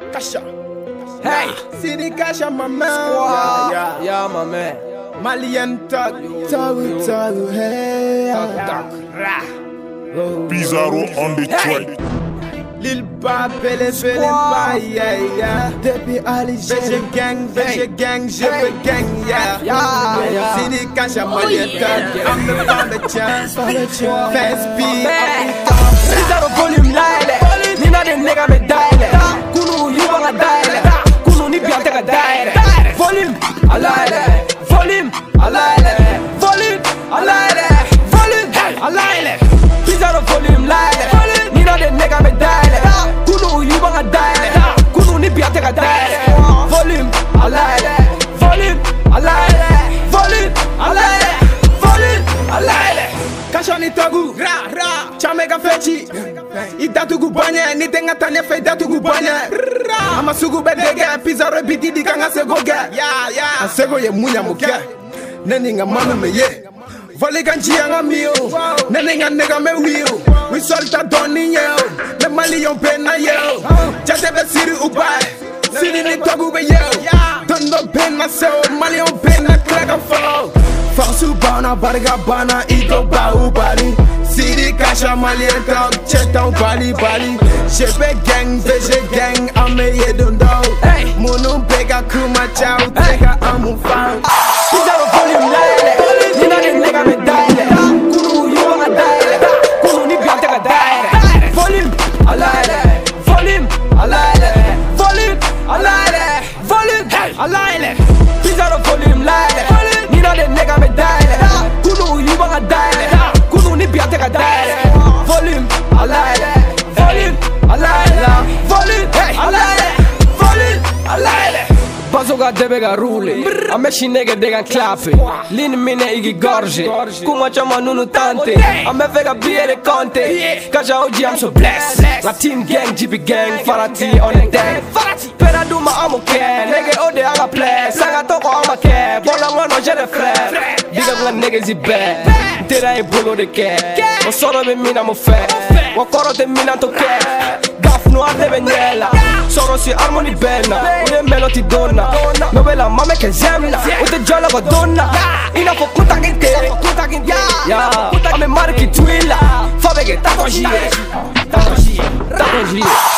Kasha. Hey, Sidi Kasha, my man. yeah, my man. Malian talk, hey. Pizarro on the track. Lil Ba, Pele, yeah. Depuis Ali, VG gang, je veux gang, yeah. Sidi Kasha, Malian talk, I'm the Fast beat, Pizarro volume lile. Nina de nigga me diale. Kunu yuba nga diale. Kunu ni biante nga diale. Volume alaile. Volume alaile. Volume alaile. Volume alaile. Pizarro volume lile. Nina de nigga me diale. Kunu yuba nga diale. Kunu ni biante nga diale. Volume alaile. Volume alaile. Volume alaile. Volume alaile. Kasha ni tagu, chamega fechi. Idatugu banya, ni tenga tanya fe idatugu banya. Amasugu bedega, Pizarro biti di kanga sego ga. Asego ye munya muke. Neni nga mame me ye. Vole ganji nga mio. Neni nga nega me wio. We solta doni yo. Me mali yon pena yo. Jate be siri ubai. Siri ni tagu be yo. Dondo pena seo. Mali yon pena klaga follow. Falsu bana, barga bana, ito ba ubali. Sidi Kasha Malian talk, cheta bali. Shepe gang, VG gang, ame ye dundo. Munu bega kuma chow, teka amu found. Pizarro volume lile. Nina de nigga me diale. Kunu yuba nga diale. Kunu ni biante nga diale. Volume alaile. Volume alaile. Volume alaile. Volume alaile. Pizarro volume lile. Nina de nigga me diale. Kunu yuba nga diale. Kunu ni biante nga diale. Volume alaile. Volume alaile. Volume alaile. Volume alaile. Bazoga debega rule. Ameshi nege degan klape. Lin mine igi gorge. Kuma chama nunu tante. Ame vega biere conte. Kasha oji I'm so blessed. La team gang, GP gang, Farati on the deck. Pera duma amo care. Nege ode aga play. Sanga toko ama care. Bola ngono jere frère. Diga nga nege zibe. Tera e bolo de care. Osoro me mina mo fe. Wakoro te mina to care. Gaf no ade benyela. Soro si harmony bella. Uye melo ti donna. Novela mame che zemla. Ute gialla va donna. Ina fo kuta ginte. Yeah. Ame marki twilla. Fa vege tato gie.